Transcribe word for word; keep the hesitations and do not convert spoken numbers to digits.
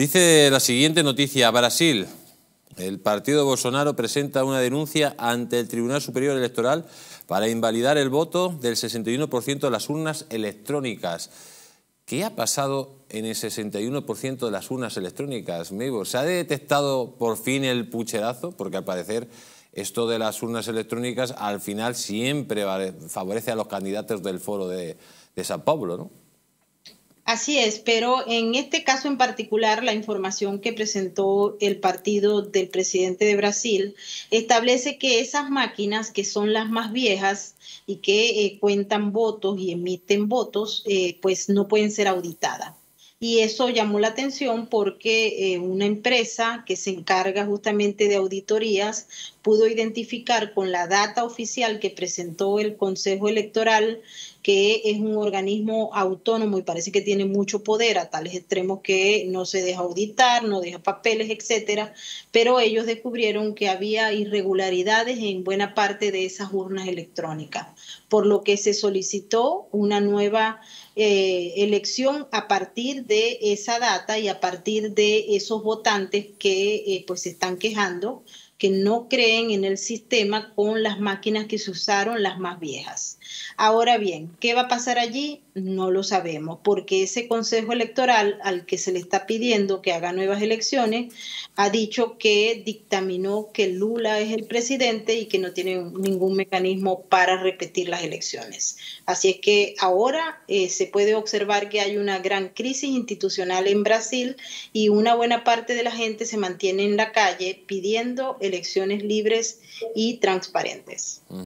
Dice la siguiente noticia: Brasil. El partido de Bolsonaro presenta una denuncia ante el Tribunal Superior Electoral para invalidar el voto del sesenta y uno por ciento de las urnas electrónicas. ¿Qué ha pasado en el sesenta y uno por ciento de las urnas electrónicas, Meibo? ¿Se ha detectado por fin el pucherazo? Porque al parecer esto de las urnas electrónicas al final siempre favorece a los candidatos del Foro de, de Sao Paulo, ¿no? Así es, pero en este caso en particular, la información que presentó el partido del presidente de Brasil establece que esas máquinas, que son las más viejas y que eh, cuentan votos y emiten votos, eh, pues no pueden ser auditadas. Y eso llamó la atención porque eh, una empresa que se encarga justamente de auditorías pudo identificar con la data oficial que presentó el Consejo Electoral, que es un organismo autónomo y parece que tiene mucho poder a tales extremos que no se deja auditar, no deja papeles, etcétera, pero ellos descubrieron que había irregularidades en buena parte de esas urnas electrónicas, por lo que se solicitó una nueva eh, elección a partir de esa data y a partir de esos votantes que eh, pues se están quejando, que no creen en el sistema con las máquinas que se usaron, las más viejas. Ahora bien, ¿qué va a pasar allí? No lo sabemos, porque ese Consejo Electoral al que se le está pidiendo que haga nuevas elecciones ha dicho que dictaminó que Lula es el presidente y que no tiene ningún mecanismo para repetir las elecciones. Así es que ahora eh, se puede observar que hay una gran crisis institucional en Brasil y una buena parte de la gente se mantiene en la calle pidiendo elecciones libres y transparentes.